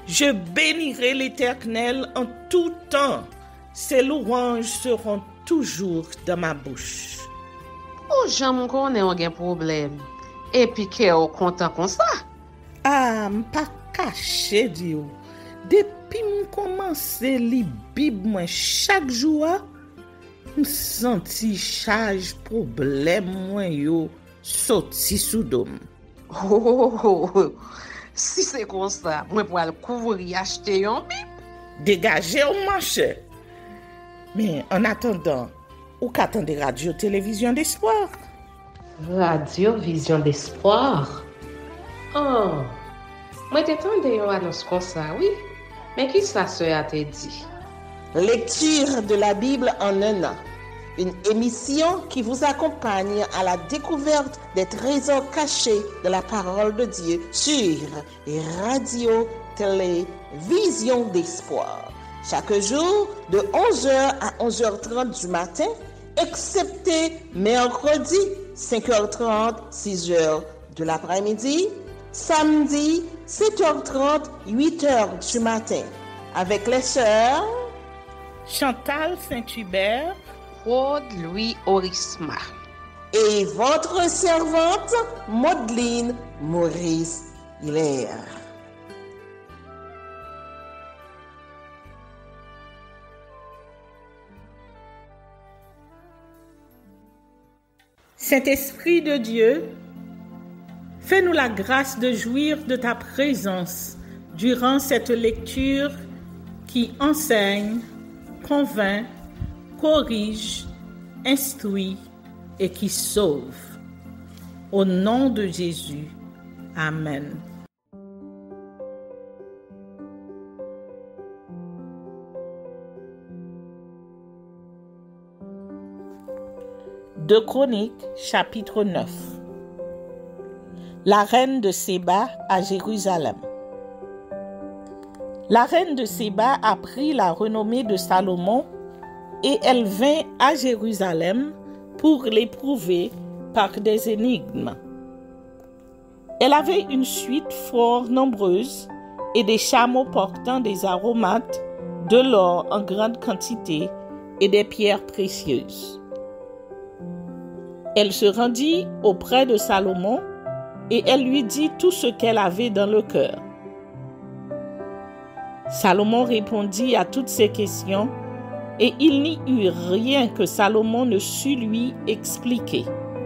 Je bénirai l'Éternel en tout temps. Ses louanges seront toujours dans ma bouche. Oh, j'aime qu'on ait un problème. Et puis qu'elle est content comme ça. Ah, m'pas caché, Dieu. Depuis que commence à lire Bible chaque jour, je senti charge problème moi yo sorti sous dôme. Oh, si c'est comme ça, moi pour aller couvrir acheter un Bible. Dégagez au marché. Mais en attendant, ou qu'attendez radio télévision d'espoir? Radio Vision d'Espoir. Oh, moi t'attendais une annonce comme ça, oui. Mais qui ça a te dit? Lecture de la Bible en un an. Une émission qui vous accompagne à la découverte des trésors cachés de la parole de Dieu sur Radio Télévision d'Espoir. Chaque jour de 11h à 11h30 du matin, excepté mercredi 5h30, 6h de l'après-midi, samedi 7h30, 8h du matin, avec les sœurs Chantal Saint-Hubert, Claude Louis Orisma et votre servante Maudeline Maurice Hilaire. Saint-Esprit de Dieu, fais-nous la grâce de jouir de ta présence durant cette lecture qui enseigne, convainc, corrige, instruit et qui sauve. Au nom de Jésus. Amen. Deux Chroniques, chapitre 9. La reine de Séba à Jérusalem. La reine de Séba apprit la renommée de Salomon et elle vint à Jérusalem pour l'éprouver par des énigmes. Elle avait une suite fort nombreuse et des chameaux portant des aromates, de l'or en grande quantité et des pierres précieuses. Elle se rendit auprès de Salomon et elle lui dit tout ce qu'elle avait dans le cœur. Salomon répondit à toutes ces questions et il n'y eut rien que Salomon ne sût lui expliquer.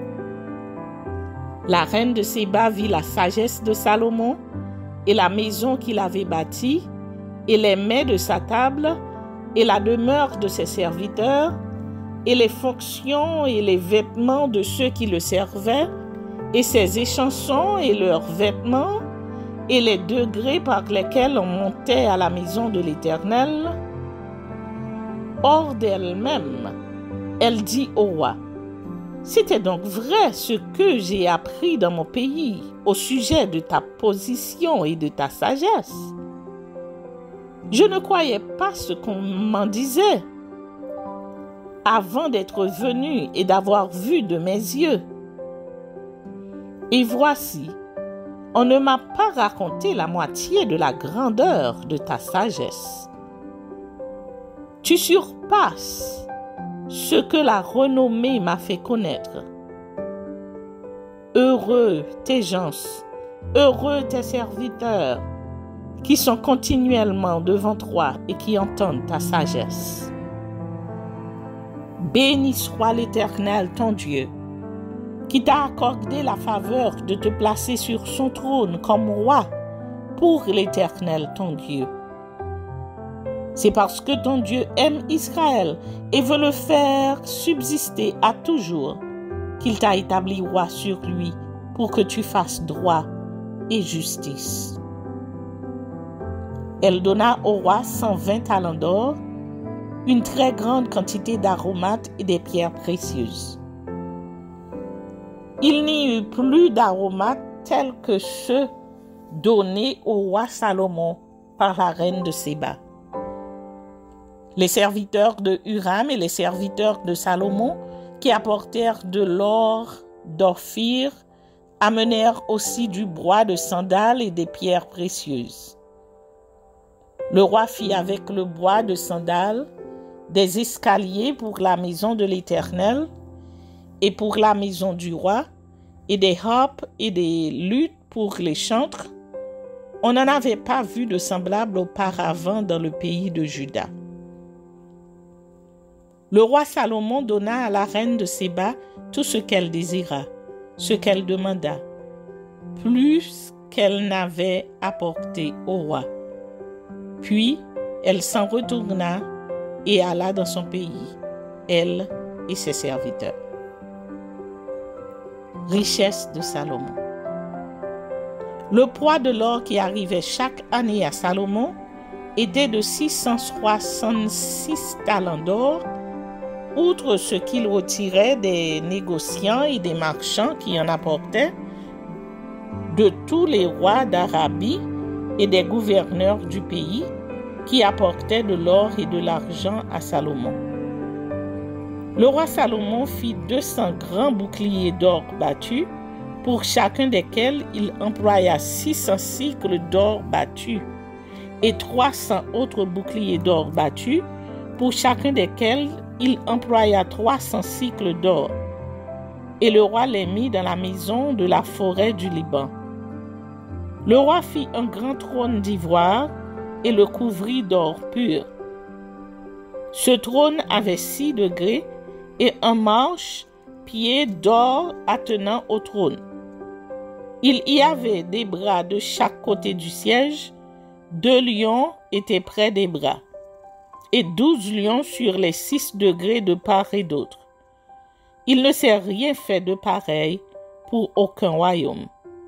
La reine de Séba vit la sagesse de Salomon et la maison qu'il avait bâtie et les mets de sa table et la demeure de ses serviteurs et les fonctions et les vêtements de ceux qui le servaient et ses échansons et leurs vêtements et les degrés par lesquels on montait à la maison de l'Éternel. Hors d'elle-même, elle dit au roi, « C'était donc vrai ce que j'ai appris dans mon pays au sujet de ta position et de ta sagesse. Je ne croyais pas ce qu'on m'en disait avant d'être venu et d'avoir vu de mes yeux. Et voici, on ne m'a pas raconté la moitié de la grandeur de ta sagesse. Tu surpasses ce que la renommée m'a fait connaître. Heureux tes gens, heureux tes serviteurs, qui sont continuellement devant toi et qui entendent ta sagesse. Béni soit l'Éternel ton Dieu, qui t'a accordé la faveur de te placer sur son trône comme roi pour l'Éternel ton Dieu. C'est parce que ton Dieu aime Israël et veut le faire subsister à toujours qu'il t'a établi roi sur lui pour que tu fasses droit et justice. Elle donna au roi 120 talents d'or, une très grande quantité d'aromates et des pierres précieuses. Il n'y eut plus d'aromates tels que ceux donnés au roi Salomon par la reine de Séba. Les serviteurs de Huram et les serviteurs de Salomon, qui apportèrent de l'or d'Ophir, amenèrent aussi du bois de sandal et des pierres précieuses. Le roi fit avec le bois de sandal des escaliers pour la maison de l'Éternel et pour la maison du roi, et des harpes et des luttes pour les chantres. On n'en avait pas vu de semblable auparavant dans le pays de Juda. Le roi Salomon donna à la reine de Séba tout ce qu'elle désira, ce qu'elle demanda, plus qu'elle n'avait apporté au roi. Puis elle s'en retourna et alla dans son pays, elle et ses serviteurs. Richesse de Salomon. Le poids de l'or qui arrivait chaque année à Salomon était de 666 talents d'or, outre ce qu'il retirait des négociants et des marchands qui en apportaient, de tous les rois d'Arabie et des gouverneurs du pays qui apportaient de l'or et de l'argent à Salomon. Le roi Salomon fit 200 grands boucliers d'or battus, pour chacun desquels il employa 600 cycles d'or battus, et 300 autres boucliers d'or battus, pour chacun desquels il employa 300 cycles d'or. Et le roi les mit dans la maison de la forêt du Liban. Le roi fit un grand trône d'ivoire et le couvrit d'or pur. Ce trône avait 6 degrés et un marche-pied d'or attenant au trône. Il y avait des bras de chaque côté du siège, 2 lions étaient près des bras, et 12 lions sur les 6 degrés de part et d'autre. Il ne s'est rien fait de pareil pour aucun royaume.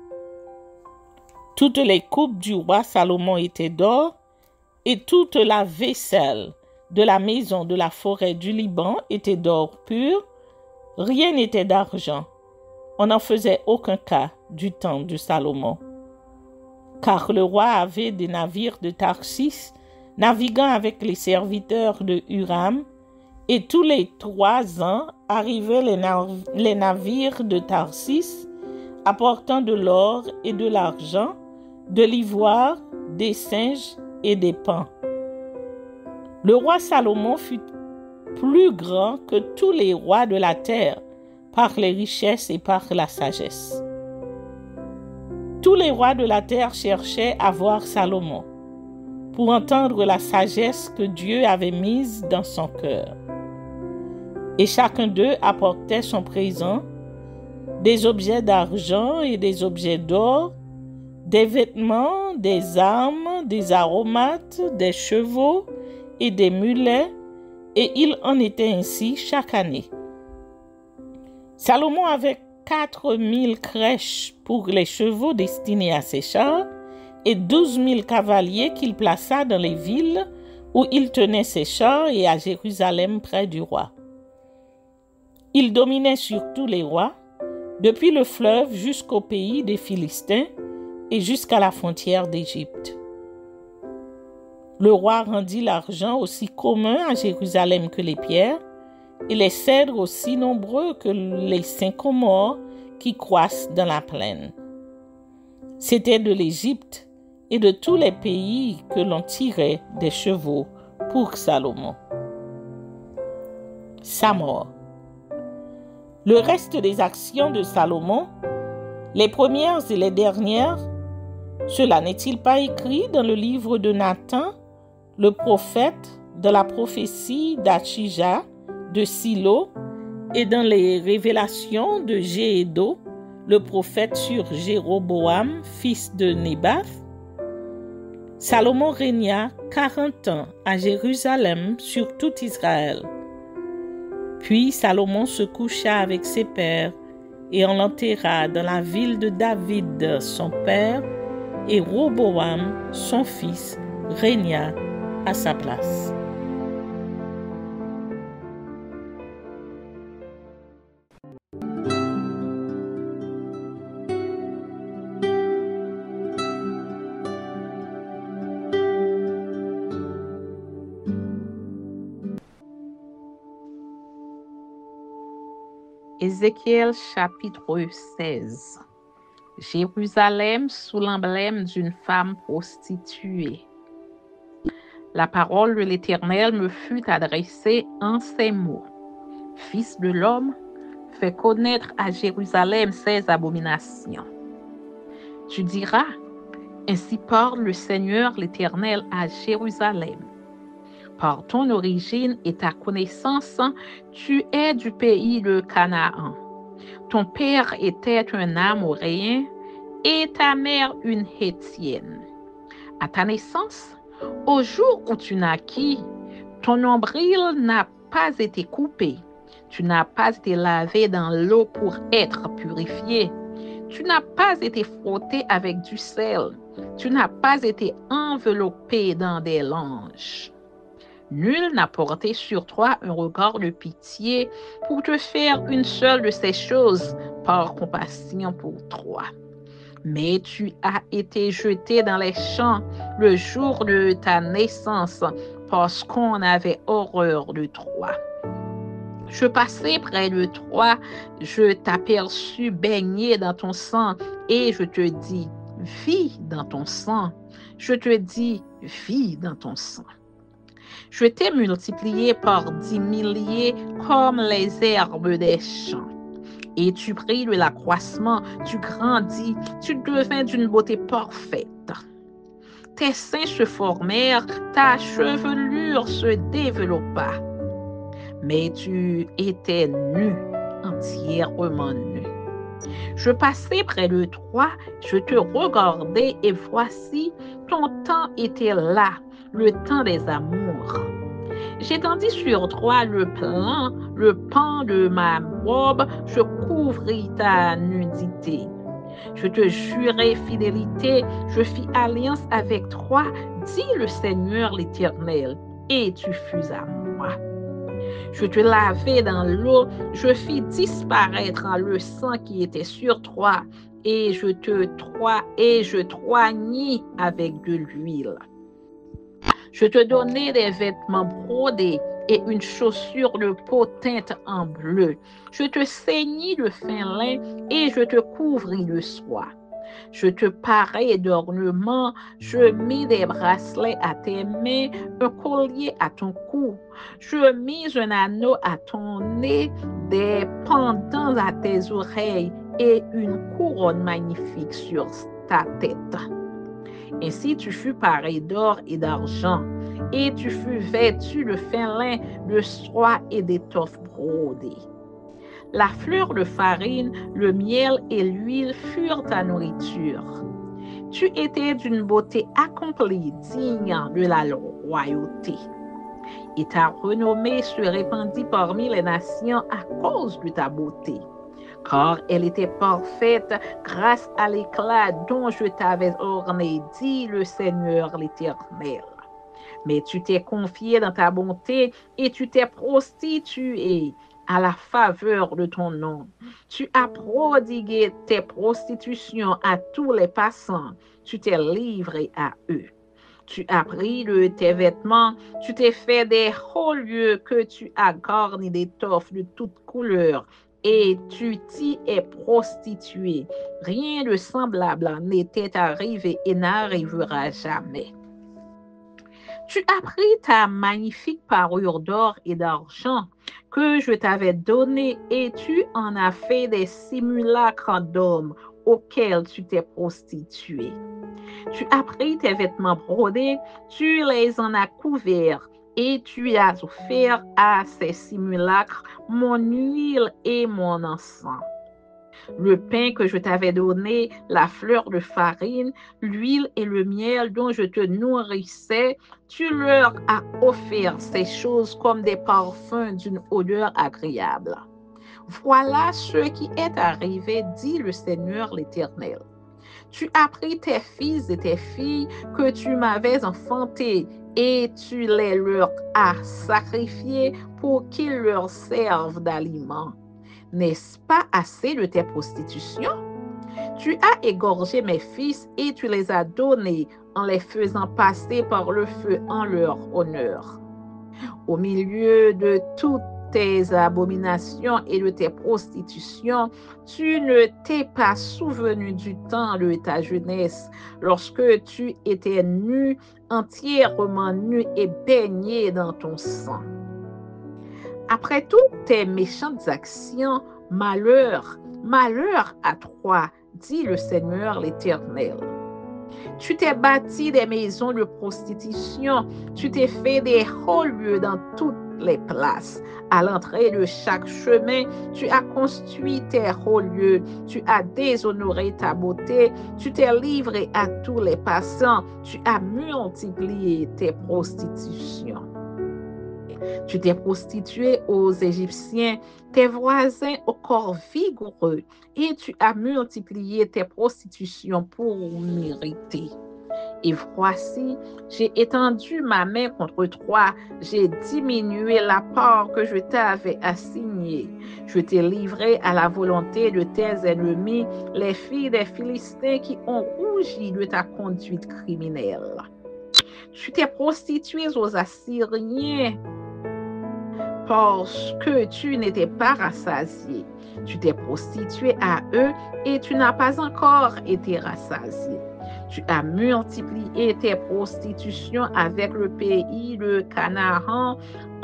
Toutes les coupes du roi Salomon étaient d'or, et toute la vaisselle de la maison de la forêt du Liban était d'or pur, rien n'était d'argent. On n'en faisait aucun cas du temps de Salomon. Car le roi avait des navires de Tarsis naviguant avec les serviteurs de Huram, et tous les 3 ans arrivaient les navires de Tarsis apportant de l'or et de l'argent, de l'ivoire, des singes et des paons. Le roi Salomon fut plus grand que tous les rois de la terre par les richesses et par la sagesse. Tous les rois de la terre cherchaient à voir Salomon pour entendre la sagesse que Dieu avait mise dans son cœur. Et chacun d'eux apportait son présent, des objets d'argent et des objets d'or, des vêtements, des armes, des aromates, des chevaux et des mulets, et il en était ainsi chaque année. Salomon avait 4000 crèches pour les chevaux destinés à ses chars et 12 000 cavaliers qu'il plaça dans les villes où il tenait ses chars et à Jérusalem près du roi. Il dominait sur tous les rois, depuis le fleuve jusqu'au pays des Philistins et jusqu'à la frontière d'Égypte. Le roi rendit l'argent aussi commun à Jérusalem que les pierres, et les cèdres aussi nombreux que les sycomores qui croissent dans la plaine. C'était de l'Égypte et de tous les pays que l'on tirait des chevaux pour Salomon. Sa mort. Le reste des actions de Salomon, les premières et les dernières, cela n'est-il pas écrit dans le livre de Nathan, le prophète, de la prophétie d'Achija, de Silo, et dans les révélations de Jéhédo, le prophète sur Jéroboam, fils de Nébath? Salomon régna 40 ans à Jérusalem sur tout Israël. Puis Salomon se coucha avec ses pères et on l'enterra dans la ville de David, son père, et Roboam, son fils, régna à sa place. Ézéchiel chapitre 16. Jérusalem sous l'emblème d'une femme prostituée. La parole de l'Éternel me fut adressée en ces mots. Fils de l'homme, fais connaître à Jérusalem ses abominations. Tu diras, ainsi parle le Seigneur l'Éternel à Jérusalem. Par ton origine et ta connaissance, tu es du pays de Canaan. Ton père était un Amoréen et ta mère une Hétienne. À ta naissance, au jour où tu naquis, ton nombril n'a pas été coupé. Tu n'as pas été lavé dans l'eau pour être purifié. Tu n'as pas été frotté avec du sel. Tu n'as pas été enveloppé dans des langes. Nul n'a porté sur toi un regard de pitié pour te faire une seule de ces choses par compassion pour toi. Mais tu as été jeté dans les champs le jour de ta naissance parce qu'on avait horreur de toi. Je passai près de toi, je t'aperçus baigné dans ton sang et je te dis, vis dans ton sang. Je te dis, vis dans ton sang. Je t'ai multiplié par 10 milliers comme les herbes des champs. Et tu pris de l'accroissement, tu grandis, tu devins d'une beauté parfaite. Tes seins se formèrent, ta chevelure se développa. Mais tu étais nu, entièrement nu. Je passai près de toi, je te regardai et voici, ton temps était là, le temps des amours. J'étendis sur toi le pan de ma robe, je couvris ta nudité. Je te jurai fidélité, je fis alliance avec toi, dit le Seigneur l'Éternel, et tu fus à moi. Je te lavai dans l'eau, je fis disparaître le sang qui était sur toi, et je t'oignis avec de l'huile. Je te donnai des vêtements brodés et une chaussure de peau teinte en bleu. Je te ceignis de fin lin et je te couvris de soie. Je te parai d'ornements, je mis des bracelets à tes mains, un collier à ton cou. Je mis un anneau à ton nez, des pendants à tes oreilles et une couronne magnifique sur ta tête. Ainsi tu fus paré d'or et d'argent, et tu fus vêtu de fin lin, de soie et d'étoffe brodée. La fleur de farine, le miel et l'huile furent ta nourriture. Tu étais d'une beauté accomplie, digne de la royauté. Et ta renommée se répandit parmi les nations à cause de ta beauté. Car elle était parfaite grâce à l'éclat dont je t'avais orné, dit le Seigneur l'Éternel. Mais tu t'es confié dans ta bonté et tu t'es prostitué à la faveur de ton nom. Tu as prodigué tes prostitutions à tous les passants. Tu t'es livré à eux. Tu as pris de tes vêtements, tu t'es fait des hauts lieux que tu as garnis d'étoffes de toutes couleurs. Et tu t'y es prostitué. Rien de semblable n'était arrivé et n'arrivera jamais. Tu as pris ta magnifique parure d'or et d'argent que je t'avais donnée et tu en as fait des simulacres d'hommes auxquels tu t'es prostitué. Tu as pris tes vêtements brodés, tu les en as couverts. Et tu as offert à ces simulacres mon huile et mon encens. Le pain que je t'avais donné, la fleur de farine, l'huile et le miel dont je te nourrissais, tu leur as offert ces choses comme des parfums d'une odeur agréable. Voilà ce qui est arrivé, dit le Seigneur l'Éternel. Tu as pris tes fils et tes filles que tu m'avais enfantés et tu les leur as sacrifiés pour qu'ils leur servent d'aliment. N'est-ce pas assez de tes prostitutions? Tu as égorgé mes fils et tu les as donnés en les faisant passer par le feu en leur honneur. Au milieu de toutes tes abominations et de tes prostitutions. Tu ne t'es pas souvenu du temps de ta jeunesse, lorsque tu étais nu, entièrement nu et baigné dans ton sang. Après toutes tes méchantes actions, malheur, malheur à toi, dit le Seigneur l'Éternel. Tu t'es bâti des maisons de prostitution, tu t'es fait des hauts lieux dans toutes les places. À l'entrée de chaque chemin, tu as construit tes hauts lieux, tu as déshonoré ta beauté, tu t'es livré à tous les passants, tu as multiplié tes prostitutions. Tu t'es prostitué aux Égyptiens, tes voisins au corps vigoureux, et tu as multiplié tes prostitutions pour mériter. Et voici, j'ai étendu ma main contre toi, j'ai diminué la part que je t'avais assignée. Je t'ai livré à la volonté de tes ennemis, les filles des Philistins qui ont rougi de ta conduite criminelle. Tu t'es prostitué aux Assyriens, parce que tu n'étais pas rassasié. Tu t'es prostitué à eux et tu n'as pas encore été rassasié. Tu as multiplié tes prostitutions avec le pays de Canaan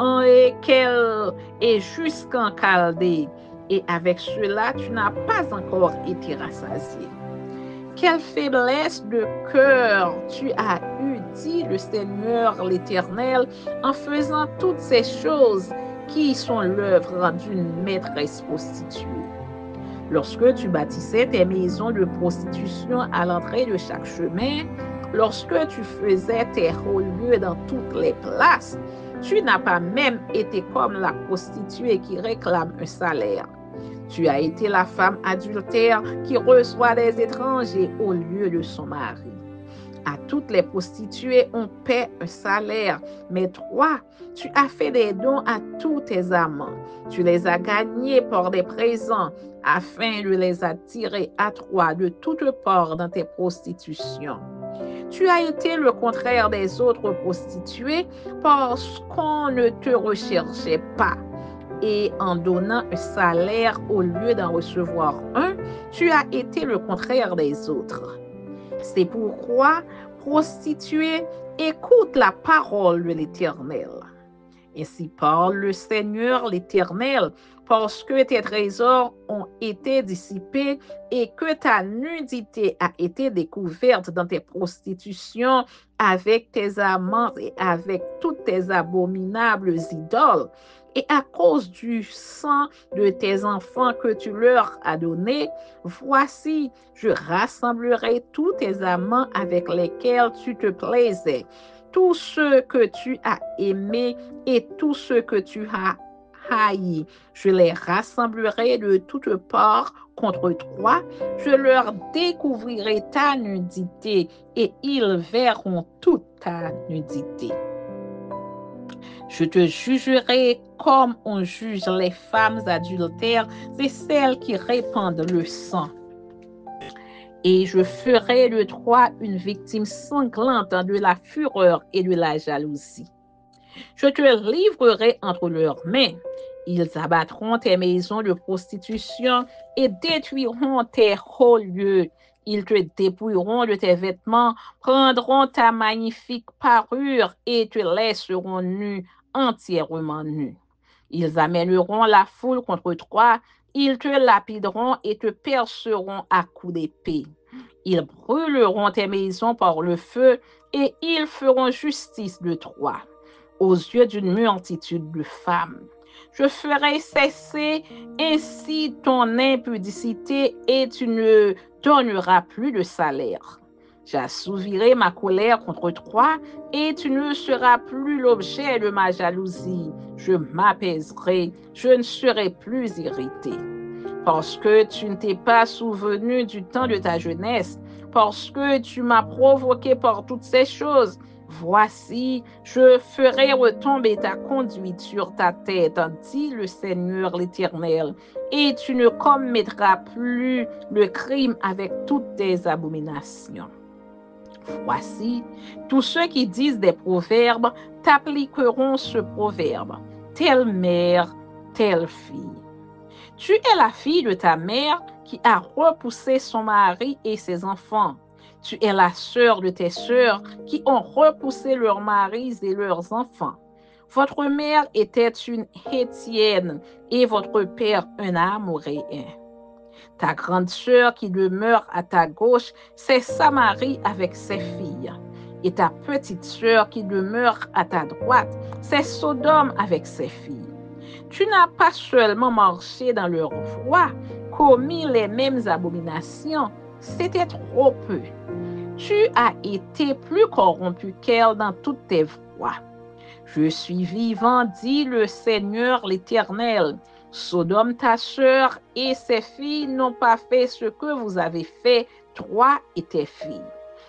et jusqu'en Chaldée. Et avec cela, tu n'as pas encore été rassasié. Quelle faiblesse de cœur tu as eu, dit le Seigneur l'Éternel, en faisant toutes ces choses qui sont l'œuvre d'une maîtresse prostituée. Lorsque tu bâtissais tes maisons de prostitution à l'entrée de chaque chemin, lorsque tu faisais tes hauts lieux dans toutes les places, tu n'as pas même été comme la prostituée qui réclame un salaire. Tu as été la femme adultère qui reçoit des étrangers au lieu de son mari. À toutes les prostituées, on paie un salaire, mais toi, tu as fait des dons à tous tes amants. Tu les as gagnés par des présents afin de les attirer à toi de toutes parts dans tes prostitutions. Tu as été le contraire des autres prostituées parce qu'on ne te recherchait pas. Et en donnant un salaire au lieu d'en recevoir un, tu as été le contraire des autres. C'est pourquoi, prostituée, écoute la parole de l'Éternel. Ainsi parle le Seigneur l'Éternel, parce que tes trésors ont été dissipés et que ta nudité a été découverte dans tes prostitutions avec tes amants et avec toutes tes abominables idoles. Et à cause du sang de tes enfants que tu leur as donné, voici, je rassemblerai tous tes amants avec lesquels tu te plaisais, tous ceux que tu as aimés et tous ceux que tu as haïs. Je les rassemblerai de toutes parts contre toi. Je leur découvrirai ta nudité et ils verront toute ta nudité. Je te jugerai comme on juge les femmes adultères et celles qui répandent le sang. Et je ferai de toi une victime sanglante de la fureur et de la jalousie. Je te livrerai entre leurs mains. Ils abattront tes maisons de prostitution et détruiront tes hauts lieux. Ils te dépouilleront de tes vêtements, prendront ta magnifique parure et te laisseront nu, entièrement nu. Ils amèneront la foule contre toi, ils te lapideront et te perceront à coups d'épée. Ils brûleront tes maisons par le feu et ils feront justice de toi aux yeux d'une multitude de femmes. Je ferai cesser ainsi ton impudicité et tu ne donneras plus de salaire. J'assouvirai ma colère contre toi et tu ne seras plus l'objet de ma jalousie. Je m'apaiserai, je ne serai plus irrité. Parce que tu ne t'es pas souvenu du temps de ta jeunesse, parce que tu m'as provoqué par toutes ces choses, voici, je ferai retomber ta conduite sur ta tête, dit le Seigneur l'Éternel, et tu ne commettras plus le crime avec toutes tes abominations. Voici, tous ceux qui disent des proverbes t'appliqueront ce proverbe. Telle mère telle fille. Tu es la fille de ta mère qui a repoussé son mari et ses enfants. Tu es la sœur de tes sœurs qui ont repoussé leurs maris et leurs enfants. Votre mère était une Hétienne et votre père un Amoréen. Ta grande sœur qui demeure à ta gauche, c'est Samarie avec ses filles. Et ta petite sœur qui demeure à ta droite, c'est Sodome avec ses filles. Tu n'as pas seulement marché dans leurs voies, commis les mêmes abominations, c'était trop peu. Tu as été plus corrompu qu'elle dans toutes tes voies. Je suis vivant, dit le Seigneur l'Éternel. Sodome, ta sœur, et ses filles n'ont pas fait ce que vous avez fait, toi et tes filles.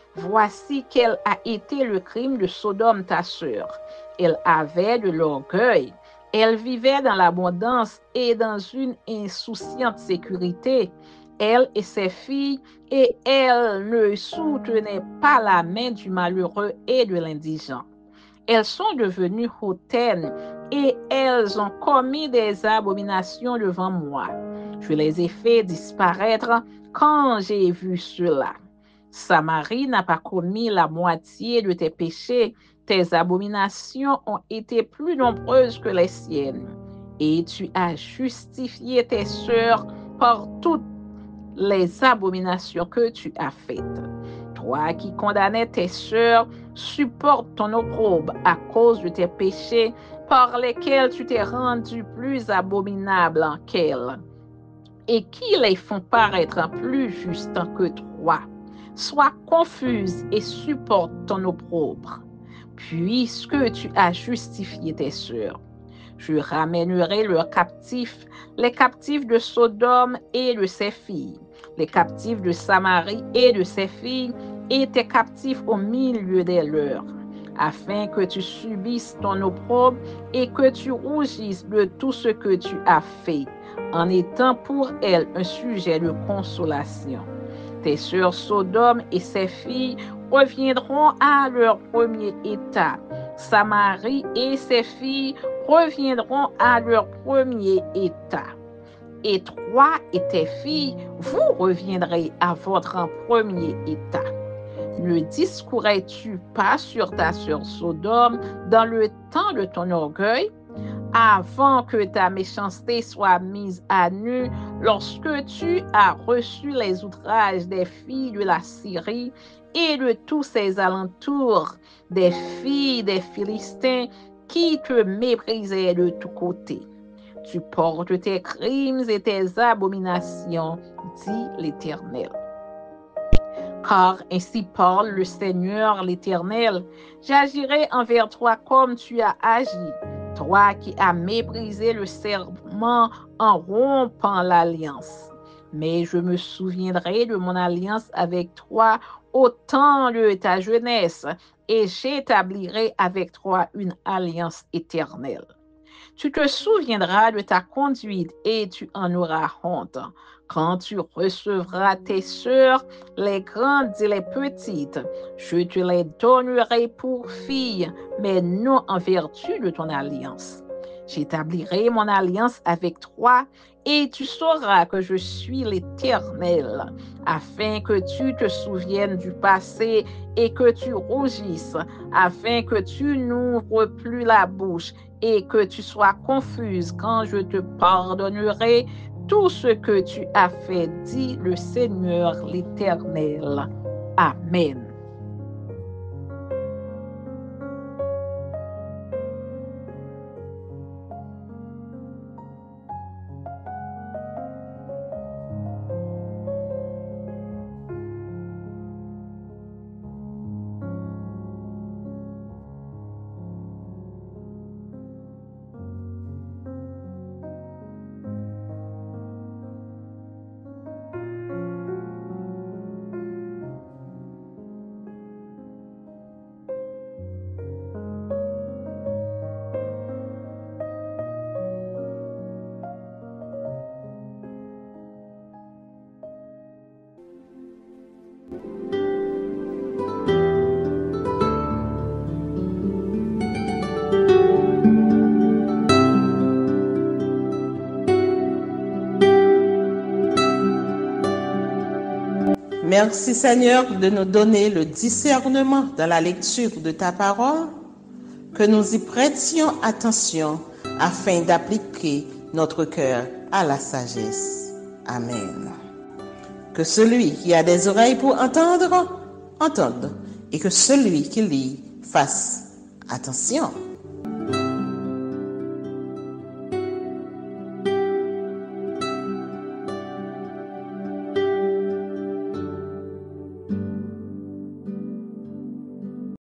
Voici quel a été le crime de Sodome, ta sœur. Elle avait de l'orgueil. Elle vivait dans l'abondance et dans une insouciante sécurité. Elle et ses filles, et elle ne soutenait pas la main du malheureux et de l'indigent. Elles sont devenues hautaines et elles ont commis des abominations devant moi. Je les ai fait disparaître quand j'ai vu cela. Samarie n'a pas commis la moitié de tes péchés. Tes abominations ont été plus nombreuses que les siennes. Et tu as justifié tes sœurs par toutes les abominations que tu as faites. Toi qui condamnais tes sœurs, supporte ton opprobre à cause de tes péchés par lesquels tu t'es rendu plus abominable qu'elles, et qui les font paraître plus justes que toi. Sois confuse et supporte ton opprobre, puisque tu as justifié tes sœurs. Je ramènerai leurs captifs, les captifs de Sodome et de ses filles, les captifs de Samarie et de ses filles, et tes captifs au milieu des leurs, afin que tu subisses ton opprobre et que tu rougisses de tout ce que tu as fait, en étant pour elles un sujet de consolation. Tes sœurs Sodome et ses filles reviendront à leur premier état. Samarie et ses filles reviendront à leur premier état. Et toi et tes filles, vous reviendrez à votre premier état. Ne discourais-tu pas sur ta sœur Sodome dans le temps de ton orgueil, avant que ta méchanceté soit mise à nu, lorsque tu as reçu les outrages des filles de la Syrie et de tous ses alentours, des filles des Philistins qui te méprisaient de tous côtés? Tu portes tes crimes et tes abominations, dit l'Éternel. Car ainsi parle le Seigneur l'Éternel, j'agirai envers toi comme tu as agi, toi qui as méprisé le serment en rompant l'alliance. Mais je me souviendrai de mon alliance avec toi au temps de ta jeunesse, et j'établirai avec toi une alliance éternelle. Tu te souviendras de ta conduite et tu en auras honte. Quand tu recevras tes sœurs, les grandes et les petites, je te les donnerai pour filles, mais non en vertu de ton alliance. J'établirai mon alliance avec toi et tu sauras que je suis l'Éternel, afin que tu te souviennes du passé et que tu rougisses, afin que tu n'ouvres plus la bouche et que tu sois confuse quand je te pardonnerai tout ce que tu as fait, dit le Seigneur l'Éternel. Amen. Merci Seigneur de nous donner le discernement dans la lecture de ta parole, que nous y prêtions attention afin d'appliquer notre cœur à la sagesse. Amen. Que celui qui a des oreilles pour entendre, entende, et que celui qui lit fasse attention.